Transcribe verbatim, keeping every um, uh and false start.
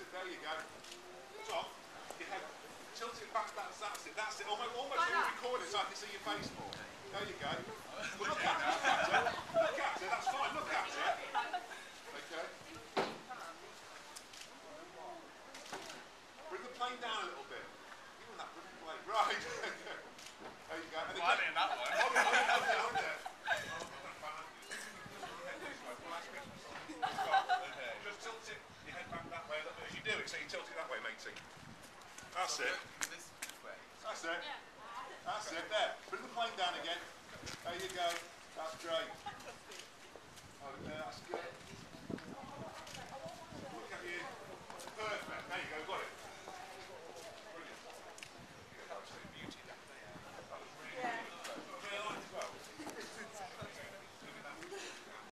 There you go. Tom, your head. Tilt it back. That's, that's it. That's it. Almost, almost like you're recording so I can see your face more. There you go. Well, look at it. Look at it. Look at it. That's fine. Look at it. Okay. Bring the plane down a little bit. You want that bring the plane. Right. There you go. And well, I mean that one. Hold it, hold it, hold it, hold it. Just tilt it, your head back that way, as you do it, so you tilt it that way, matey. That's it. That's it. That's it, there. Bring the plane down again. There you go. That's great. Oh, yeah, that's good.